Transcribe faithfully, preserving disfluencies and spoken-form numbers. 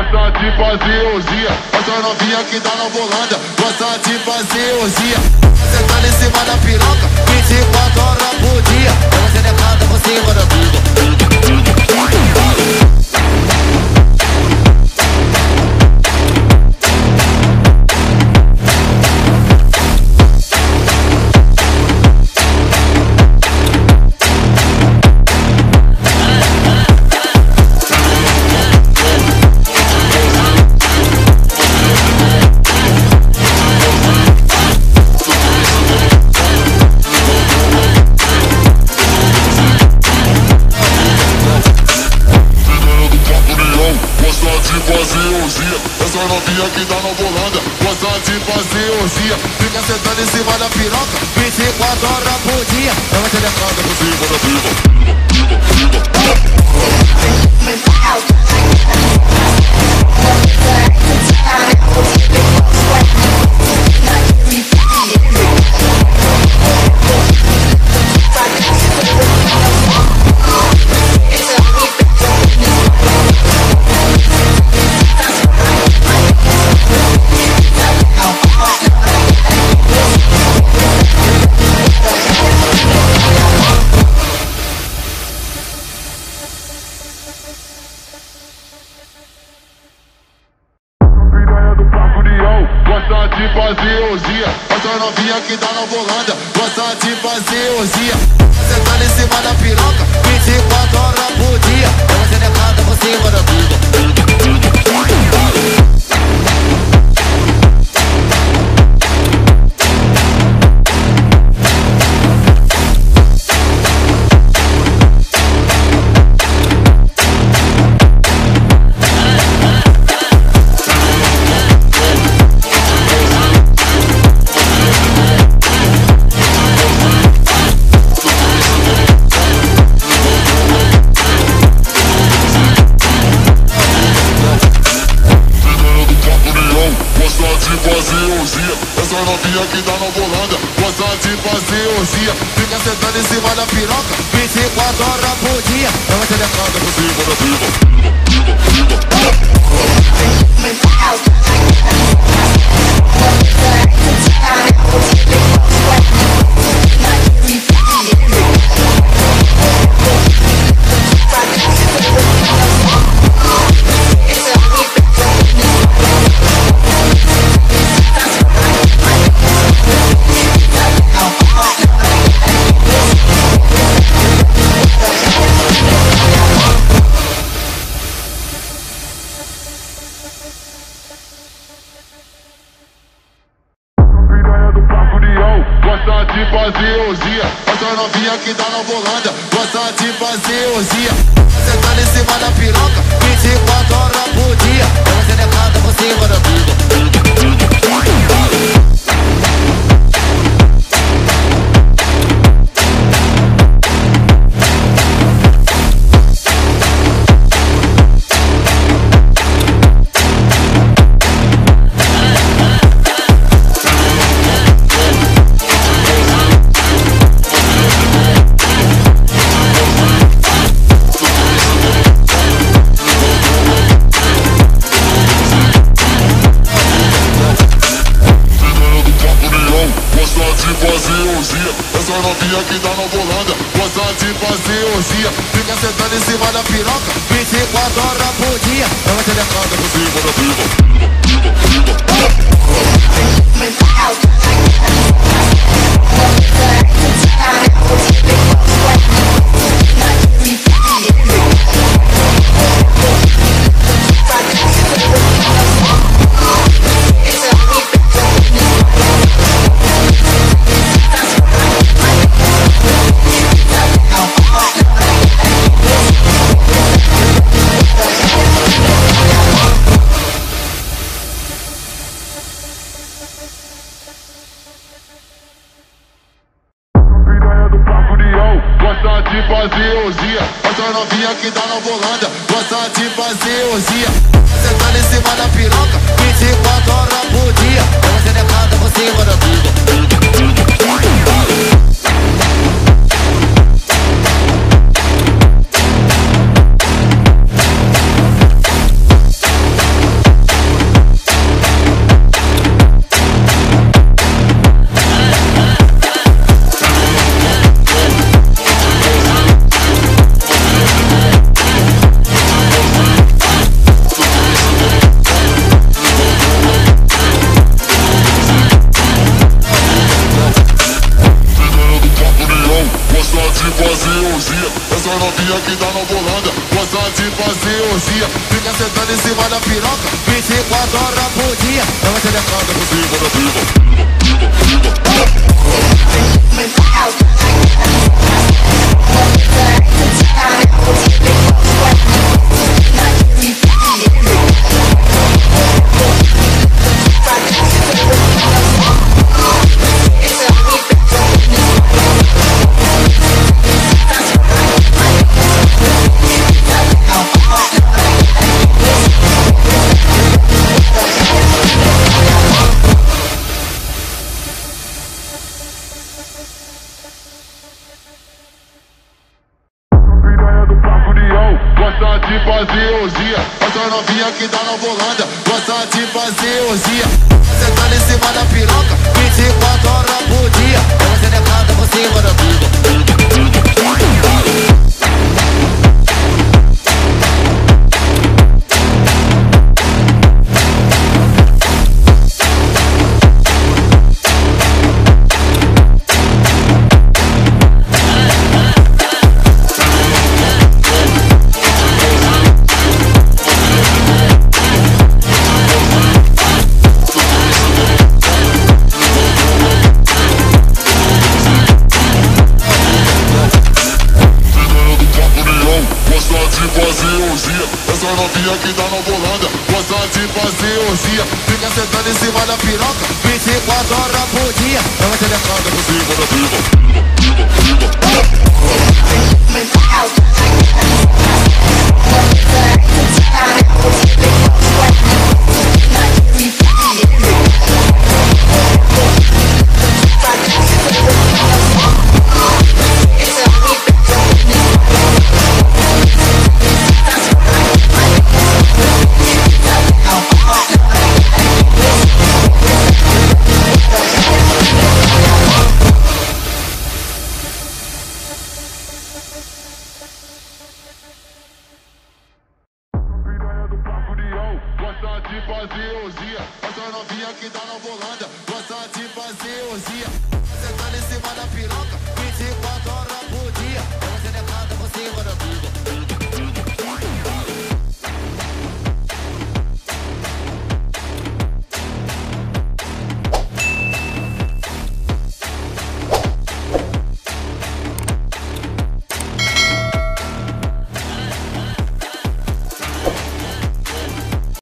gosta de fazer orgia. Essa novinha que tá na volanda gosta de fazer orgia. Sentando em cima da piroca, vinte e quatro horas por dia. Ela se decada por cima da tudo. Essa novinha que tá na volanda gosta de fazer orgia. Fica sentando em cima da piroca vinte e quatro horas por dia. Ela se decada por cima da piroca. Gosta de fazer orgia. Essa novinha que tá na volanda gosta de fazer orgia. Sentando em cima da piroca vinte e quatro horas por dia. Ela se decada por cima da tudo. Essa novinha que tá na volanda gosta de fazer orgia. Fica sentando em cima da piroca vinte e quatro horas por dia. Ela se decada por cima da piroca. Gosta de fazer orgia. Essa novinha que tá na volanda gosta de fazer orgia. Sentando em cima da piroca vinte e quatro horas por dia. Ela se decada por cima da tudo. Essa novinha que tá na volanda gosta de fazer orgia. Fica sentando em cima da piroca vinte e quatro horas por dia. Ela se decada por cima da piroca. Gosta de fazer orgia. Essa novinha que tá na volanda gosta de fazer orgia. Sentando em cima da piroca vinte e quatro horas por dia. Ela se decada por cima da tudo. fazer orgia. Fica sentando em cima da piroca vinte e quatro horas por dia. Ela se decanta por cima da piroca. Gosta de fazer orgia, essa novinha que tá na Volândia. Gosta de fazer orgia, sentando em cima da piroca vinte e quatro horas por dia. Ela se decanta por cima da piroca. Essa novinha que tá na Volândia gosta de fazer orgia, fica sentando em cima da piroca vinte e quatro horas por dia. Ela se decanta por cima da piroca. Gosta de fazer orgia, essa novinha que tá na Volândia. Gosta de fazer orgia, sentando em cima da piroca vinte e quatro